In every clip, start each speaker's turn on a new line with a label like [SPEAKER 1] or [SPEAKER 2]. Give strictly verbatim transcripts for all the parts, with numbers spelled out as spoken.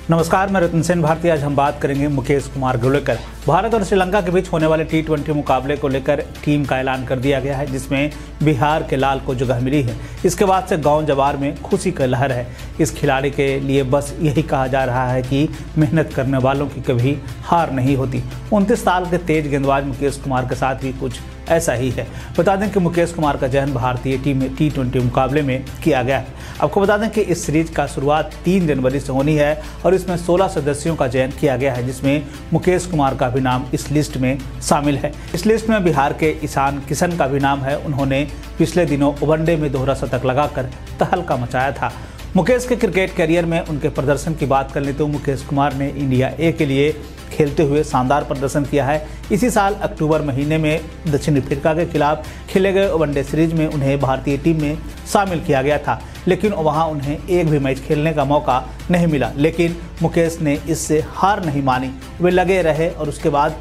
[SPEAKER 1] नमस्कार, मैं रतन सेन भारती। आज हम बात करेंगे मुकेश कुमार को लेकर। भारत और श्रीलंका के बीच होने वाले टी ट्वेंटी मुकाबले को लेकर टीम का ऐलान कर दिया गया है, जिसमें बिहार के लाल को जगह मिली है। इसके बाद से गांव जवार में खुशी का लहर है। इस खिलाड़ी के लिए बस यही कहा जा रहा है कि मेहनत करने वालों की कभी हार नहीं होती। उनतीस साल के तेज गेंदबाज मुकेश कुमार के साथ भी कुछ ऐसा ही है। बता दें कि मुकेश कुमार का चयन भारतीय टीम में टी ट्वेंटी मुकाबले में किया गया है। आपको बता दें कि इस सीरीज का शुरुआत तीन जनवरी से होनी है और इसमें सोलह सदस्यों का चयन किया गया है, जिसमें मुकेश कुमार का भी नाम इस लिस्ट में शामिल है। इस लिस्ट में बिहार के ईशान किशन का भी नाम है। उन्होंने पिछले दिनों वनडे में दोहरा शतक लगाकर तहलका मचाया था। मुकेश के क्रिकेट करियर में उनके प्रदर्शन की बात कर लें तो मुकेश कुमार ने इंडिया ए के लिए खेलते हुए शानदार प्रदर्शन किया है। इसी साल अक्टूबर महीने में दक्षिण अफ्रीका के खिलाफ खेले गए वनडे सीरीज में उन्हें भारतीय टीम में शामिल किया गया था, लेकिन वहां उन्हें एक भी मैच खेलने का मौका नहीं मिला। लेकिन मुकेश ने इससे हार नहीं मानी, वे लगे रहे और उसके बाद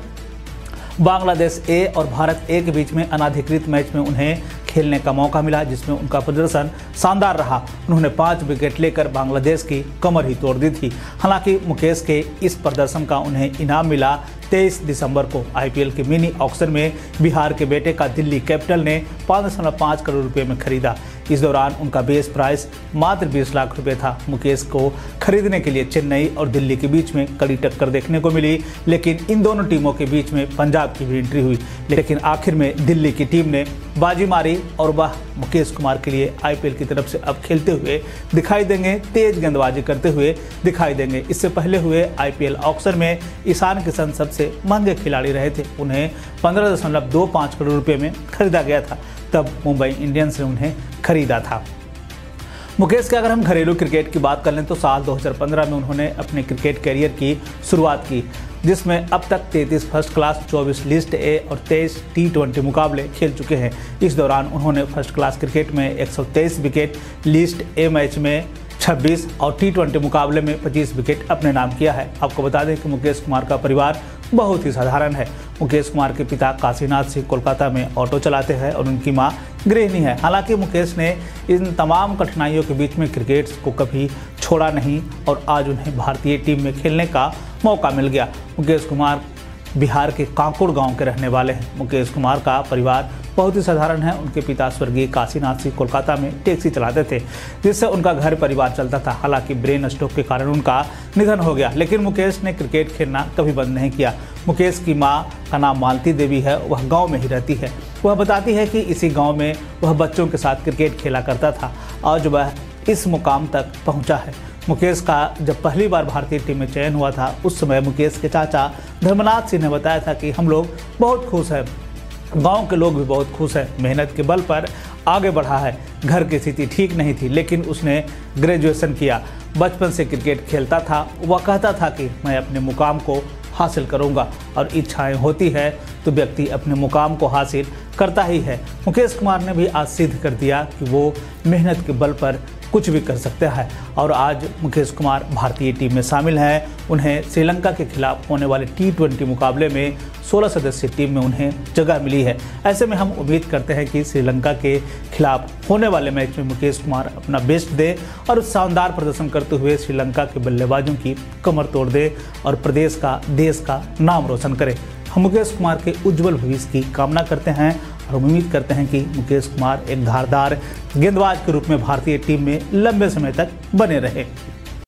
[SPEAKER 1] बांग्लादेश ए और भारत ए के बीच में अनाधिकृत मैच में उन्हें खेलने का मौका मिला, जिसमें उनका प्रदर्शन शानदार रहा। उन्होंने पाँच विकेट लेकर बांग्लादेश की कमर ही तोड़ दी थी। हालांकि मुकेश के इस प्रदर्शन का उन्हें इनाम मिला। तेईस दिसंबर को आईपीएल के मिनी ऑक्शन में बिहार के बेटे का दिल्ली कैपिटल ने पाँच दशमलव पाँच करोड़ रुपए में खरीदा। इस दौरान उनका बेस प्राइस मात्र बीस लाख रुपए था। मुकेश को खरीदने के लिए चेन्नई और दिल्ली के बीच में कड़ी टक्कर देखने को मिली, लेकिन इन दोनों टीमों के बीच में पंजाब की भी एंट्री हुई। लेकिन आखिर में दिल्ली की टीम ने बाजी मारी और वह मुकेश कुमार के लिए आईपीएल की तरफ से अब खेलते हुए दिखाई देंगे, तेज गेंदबाजी करते हुए दिखाई देंगे। इससे पहले हुए आईपीएल ऑक्शन में ईशान किशन सबसे महंगे खिलाड़ी रहे थे। उन्हें पंद्रह दशमलव दो पाँच करोड़ रुपए में खरीदा गया था। तब मुंबई इंडियंस ने उन्हें खरीदा था। मुकेश के अगर हम घरेलू क्रिकेट की बात कर लें तो साल दो हज़ार पंद्रह में उन्होंने अपने क्रिकेट करियर की शुरुआत की, जिसमें अब तक तैंतीस फर्स्ट क्लास, चौबीस लिस्ट ए और तेईस टी ट्वेंटी मुकाबले खेल चुके हैं। इस दौरान उन्होंने फर्स्ट क्लास क्रिकेट में एक सौ तेईस विकेट, लिस्ट ए मैच में छब्बीस और टी ट्वेंटी मुकाबले में पच्चीस विकेट अपने नाम किया है। आपको बता दें कि मुकेश कुमार का परिवार बहुत ही साधारण है। मुकेश कुमार के पिता काशीनाथ सिंह कोलकाता में ऑटो चलाते हैं और उनकी मां गृहिणी है। हालांकि मुकेश ने इन तमाम कठिनाइयों के बीच में क्रिकेट को कभी छोड़ा नहीं और आज उन्हें भारतीय टीम में खेलने का मौका मिल गया। मुकेश कुमार बिहार के कांकुड़ गांव के रहने वाले हैं। मुकेश कुमार का परिवार बहुत ही साधारण है। उनके पिता स्वर्गीय काशीनाथ सिंह कोलकाता में टैक्सी चलाते थे, जिससे उनका घर परिवार चलता था। हालांकि ब्रेन स्ट्रोक के कारण उनका निधन हो गया, लेकिन मुकेश ने क्रिकेट खेलना कभी बंद नहीं किया। मुकेश की मां का नाम मालती देवी है। वह गांव में ही रहती है। वह बताती है कि इसी गांव में वह बच्चों के साथ क्रिकेट खेला करता था। आज वह इस मुकाम तक पहुंचा है। मुकेश का जब पहली बार भारतीय टीम में चयन हुआ था, उस समय मुकेश के चाचा धर्मनाथ सिंह ने बताया था कि हम लोग बहुत खुश हैं, गांव के लोग भी बहुत खुश हैं। मेहनत के बल पर आगे बढ़ा है। घर की स्थिति ठीक नहीं थी, लेकिन उसने ग्रेजुएशन किया। बचपन से क्रिकेट खेलता था। वह कहता था कि मैं अपने मुकाम को हासिल करूंगा, और इच्छाएं होती है तो व्यक्ति अपने मुकाम को हासिल करता ही है। मुकेश कुमार ने भी आज सिद्ध कर दिया कि वो मेहनत के बल पर कुछ भी कर सकता है और आज मुकेश कुमार भारतीय टीम में शामिल हैं। उन्हें श्रीलंका के खिलाफ होने वाले टी ट्वेंटी मुकाबले में सोलह सदस्यीय टीम में उन्हें जगह मिली है। ऐसे में हम उम्मीद करते हैं कि श्रीलंका के खिलाफ होने वाले मैच में मुकेश कुमार अपना बेस्ट दे और शानदार प्रदर्शन करते हुए श्रीलंका के बल्लेबाजों की कमर तोड़ दे और प्रदेश का, देश का नाम रोशन करे। हम मुकेश कुमार के उज्जवल भविष्य की कामना करते हैं और उम्मीद करते हैं कि मुकेश कुमार एक धारदार गेंदबाज के रूप में भारतीय टीम में लंबे समय तक बने रहे।